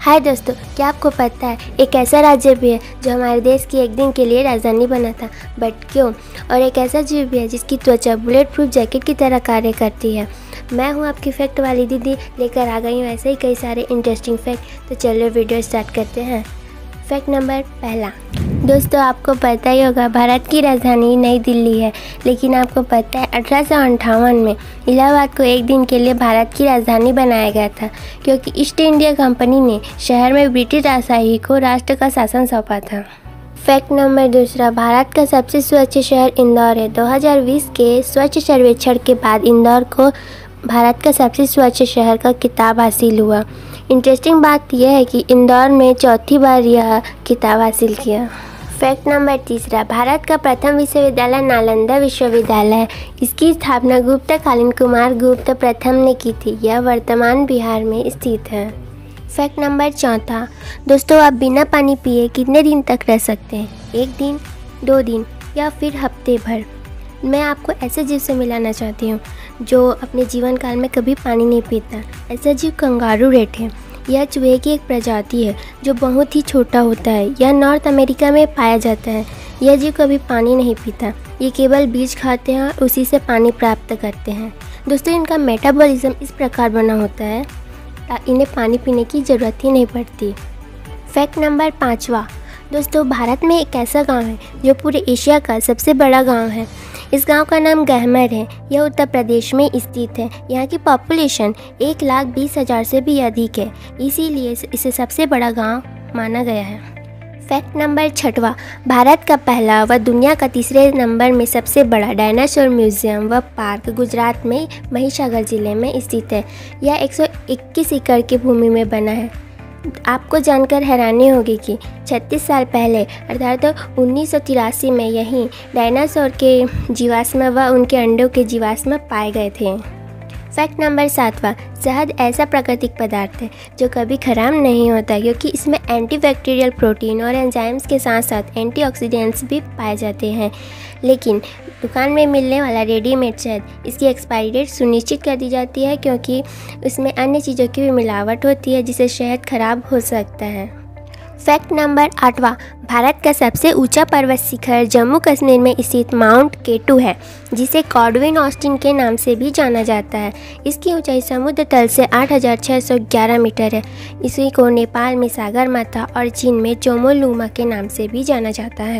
हाय दोस्तों, क्या आपको पता है एक ऐसा राज्य भी है जो हमारे देश की एक दिन के लिए राजधानी बना था, बट क्यों? और एक ऐसा जीव भी है जिसकी त्वचा बुलेट प्रूफ जैकेट की तरह कार्य करती है। मैं हूं आपकी फैक्ट वाली दीदी, लेकर आ गई हूं ऐसे ही कई सारे इंटरेस्टिंग फैक्ट। तो चलो वीडियो स्टार्ट करते हैं। फैक्ट नंबर पहला। दोस्तों, आपको पता ही होगा भारत की राजधानी नई दिल्ली है, लेकिन आपको पता है 1858 में इलाहाबाद को एक दिन के लिए भारत की राजधानी बनाया गया था, क्योंकि ईस्ट इंडिया कंपनी ने शहर में ब्रिटिश राजशाही को राष्ट्र का शासन सौंपा था। फैक्ट नंबर दूसरा। भारत का सबसे स्वच्छ शहर इंदौर है। 2020 के स्वच्छ सर्वेक्षण के बाद इंदौर को भारत का सबसे स्वच्छ शहर का खिताब हासिल हुआ। इंटरेस्टिंग बात यह है कि इंदौर में चौथी बार यह खिताब हासिल किया। फैक्ट नंबर तीसरा। भारत का प्रथम विश्वविद्यालय नालंदा विश्वविद्यालय है। इसकी स्थापना गुप्तकालीन कुमार गुप्त प्रथम ने की थी। यह वर्तमान बिहार में स्थित है। फैक्ट नंबर चौथा। दोस्तों, आप बिना पानी पिए कितने दिन तक रह सकते हैं? 1 दिन, 2 दिन या फिर हफ्ते भर? मैं आपको ऐसे जीव से मिलाना चाहती हूँ जो अपने जीवन काल में कभी पानी नहीं पीता। ऐसा जीव कंगारू रेट है। यह चूहे की एक प्रजाति है जो बहुत ही छोटा होता है। यह नॉर्थ अमेरिका में पाया जाता है। यह जीव कभी पानी नहीं पीता। ये केवल बीज खाते हैं और उसी से पानी प्राप्त करते हैं। दोस्तों, इनका मेटाबॉलिज्म इस प्रकार बना होता है, इन्हें पानी पीने की ज़रूरत ही नहीं पड़ती। फैक्ट नंबर 5वां। दोस्तों, भारत में एक ऐसा गांव है जो पूरे एशिया का सबसे बड़ा गांव है। इस गांव का नाम गहमर है। यह उत्तर प्रदेश में स्थित है। यहाँ की पॉपुलेशन 1,20,000 से भी अधिक है, इसीलिए इसे सबसे बड़ा गांव माना गया है। Fact number 6वां। भारत का पहला व दुनिया का तीसरे नंबर में सबसे बड़ा डायनासोर म्यूजियम व पार्क गुजरात में महिसागर जिले में स्थित है। यह 121 एकड़ की भूमि में बना है। आपको जानकर हैरानी होगी कि 36 साल पहले अर्थात 1983 में यही डायनासोर के जीवाश्म व उनके अंडों के जीवाश्म पाए गए थे। फैक्ट नंबर 7वां। शहद ऐसा प्राकृतिक पदार्थ है जो कभी खराब नहीं होता, क्योंकि इसमें एंटीबैक्टीरियल प्रोटीन और एंजाइम्स के साथ साथ एंटीऑक्सीडेंट्स भी पाए जाते हैं। लेकिन दुकान में मिलने वाला रेडीमेड शहद, इसकी एक्सपायरी डेट सुनिश्चित कर दी जाती है, क्योंकि उसमें अन्य चीज़ों की भी मिलावट होती है जिससे शहद खराब हो सकता है। Fact number 8वां। भारत का सबसे ऊंचा पर्वत शिखर जम्मू कश्मीर में स्थित माउंट केटू है, जिसे कॉडविन ऑस्टिन के नाम से भी जाना जाता है। इसकी ऊंचाई समुद्र तल से 8,611 मीटर है। इसी को नेपाल में सागरमाथा और चीन में चोमोलुंगमा के नाम से भी जाना जाता है।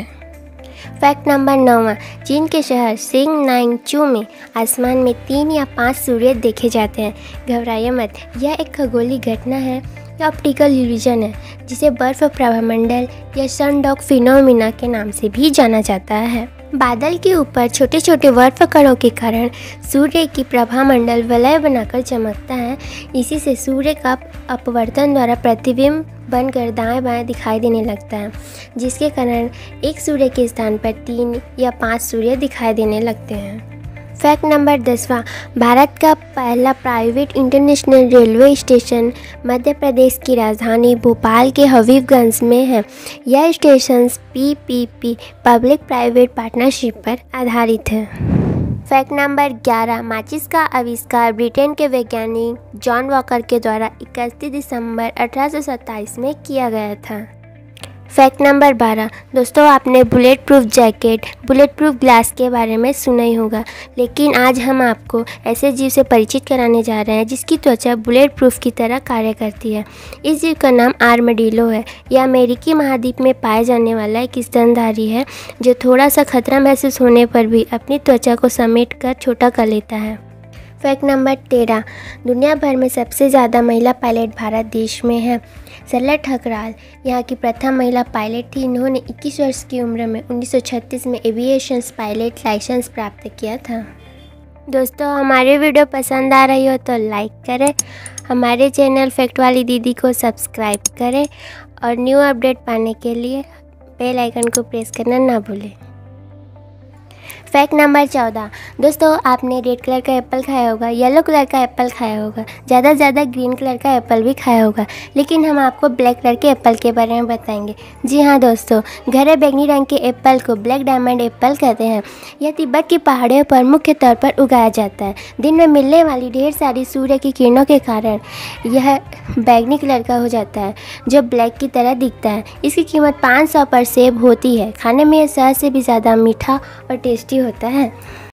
फैक्ट नंबर 9वां। चीन के शहर सिंगनाइंगचू में आसमान में 3 या 5 सूर्य देखे जाते हैं। घबराइए मत, यह एक खगोलीय घटना है या ऑप्टिकल इल्यूजन है, जिसे बर्फ प्रभामंडल या सनडॉग फिनोमिना के नाम से भी जाना जाता है। बादल के ऊपर छोटे छोटे बर्फ कणों के कारण सूर्य की प्रभामंडल वलय बनाकर चमकता है। इसी से सूर्य का अपवर्तन द्वारा प्रतिबिंब बनकर दाएं बाएं दिखाई देने लगता है, जिसके कारण एक सूर्य के स्थान पर 3 या 5 सूर्य दिखाई देने लगते हैं। Fact number 10वां। भारत का पहला private international railway station Madhya Pradesh की राजधानी भोपाल के हबीबगंज में है। यह station PPP public private partnership पर आधारित है। Fact number 11। माचिस का आविष्कार ब्रिटेन के वैज्ञानिक जॉन वॉकर के द्वारा 31 दिसंबर 1827 में किया गया था। Fact number 12। दोस्तों, आपने bullet proof jacket, bullet proof glass के बारे में सुना ही होगा, लेकिन आज हम आपको ऐसे जीव से परिचित कराने जा रहे हैं जिसकी त्वचा बुलेट प्रूफ की तरह कार्य करती है। इस जीव का नाम आर्मडिलो है। यह अमेरिकी महाद्वीप में पाए जाने वाला एक स्तनधारी है जो थोड़ा सा खतरा महसूस होने पर भी अपनी त्वचा को समेट कर छोटा कर लेता है। Fact number 13। दुनिया भर में सबसे ज़्यादा महिला पायलट भारत देश में है। सरला ठकराल यहाँ की प्रथम महिला पायलट थी। इन्होंने 21 वर्ष की उम्र में 1936 में एविएशन पायलट लाइसेंस प्राप्त किया था। दोस्तों, हमारी वीडियो पसंद आ रही हो तो लाइक करें, हमारे चैनल फैक्ट वाली दीदी को सब्सक्राइब करें और न्यू अपडेट पाने के लिए बेल आइकन को प्रेस करना ना भूलें। Fact number 14। दोस्तों, आपने रेड कलर का एप्पल खाया होगा, येलो कलर का एप्पल खाया होगा, ज़्यादा से ज़्यादा ग्रीन कलर का एप्पल भी खाया होगा, लेकिन हम आपको ब्लैक कलर के एप्पल के बारे में बताएंगे। जी हाँ दोस्तों, गहरे बैंगनी रंग के एप्पल को ब्लैक डायमंड एप्पल कहते हैं। यह तिब्बत की पहाड़ियों पर मुख्य तौर पर उगाया जाता है। दिन में मिलने वाली ढेर सारी सूर्य की किरणों के कारण यह बैंगनी कलर का हो जाता है, जो ब्लैक की तरह दिखता है। इसकी कीमत 500 पर सेब होती है। खाने में यह शहद से भी ज़्यादा मीठा और टेस्टी होता है।